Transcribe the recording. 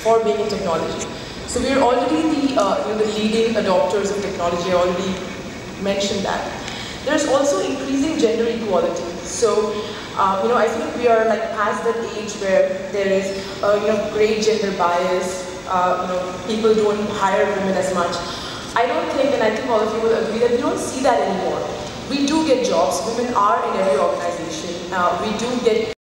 for being in technology. So we are already the leading adopters of technology. I already mentioned that. There's also increasing gender equality. So I think we are like past that age where there is great gender bias. People don't hire women as much. I don't think, and I think all of you will agree, that we don't see that anymore. We do get jobs. Women are in every organization. We do get